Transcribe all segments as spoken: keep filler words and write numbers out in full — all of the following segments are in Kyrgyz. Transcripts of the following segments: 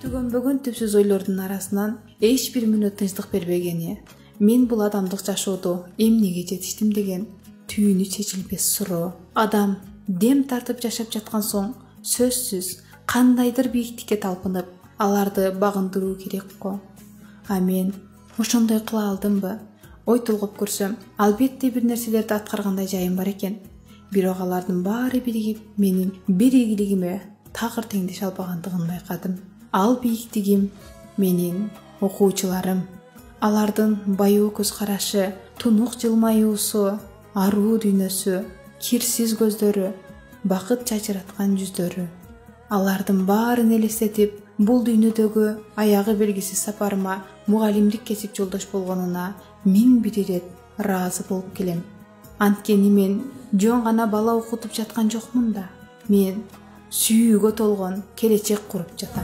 Түгөнбөгөн түпсүз ойлордун арасынан эч бир мүнөт тынчтык бербегени, мен бул адамдык жашоодо эмнеге жетиштим деген түйүнү чечилбес суроо. Адам дем тартып жашап жаткан соң сөзсүз кандайдыр бийиктикке талпынып, аларды багындыруу керек го. А мен ошондой кыла алдымбы? Ой толгоп көрсөм, албетте бир нерселерди аткаргандай жайым бар экен. Бирок алардын баары биригип, менин бир ийгилигиме такыр теңдеше албагандыгын байкадым. Ал бийиктигим менин окуучуларым. Алардын баяу көз карашы, тунук жылмаюусу, аруу дүйнөсү, кирсиз көздөрү, бакыт чачыраткан жүздөрү. Алардын баарын элестетип, бул дүйнөдөгү аягы белгисиз сапарыма мугалимдик кесип жолдош болгонуна миң бир ирет ыраазы болуп келем. Анткени мен жөн гана бала окутуп жаткан жокмун да. Мен сүйүүгө толгон келечек куруп жатам.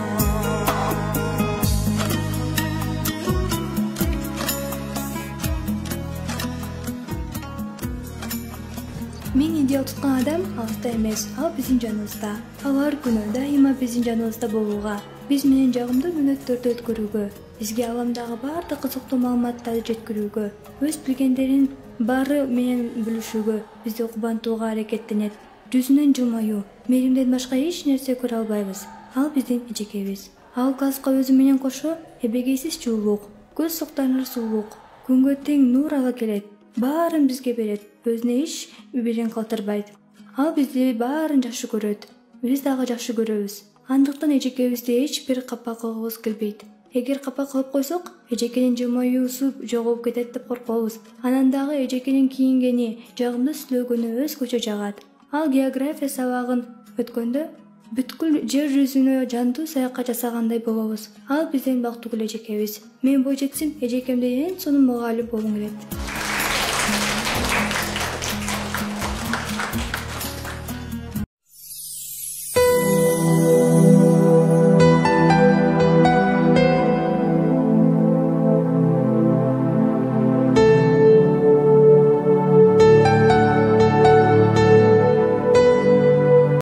Мен идеал туткан адам алыста эмес, ал биздин жаныбызда. Алар күнөө дайыма биздин жаныбызда болууга, биз менен жагымдуу мүнөттөрдү өткөрүүгө, бизге аламдагы баардык кызыктуу маалыматтарды жеткирүүгө, өз билгендерин баары менен бөлүшүүгө бизди кубантууга аракеттенет. Жүзүнөн жылмаюу, мээримден башка эч нерсе көрө албайбыз. Ал биздин эжекебиз. Ал газга өзү менен кошо эбегейсиз жылуулук, көз суктаныр сулуулук, күнгө тең нур ала келет. Баарын бизге берет, өзүнө эч бирин калтырбайт. Ал бизди баарын жакшы көрөт, биз дагы жакшы көрөбүз. Андыктан эжекебизди эч бир капа кылгыбыз келбейт. Эгер капа кылып койсок, эжекенин жылмаюусу жогоп кетет деп коркобуз. Анан дагы эжекенин кийингени, жагымдуу сүйлөгөнү өзгөчө жагат. Ал география сабагын өткөндө бүткүл жер жүзүнө жандуу саякат жасагандай болобуз. Ал биздин бактыгүл эжекебиз. Мен бойжетсем, эжекемден эң сонун мугалим болгум келет.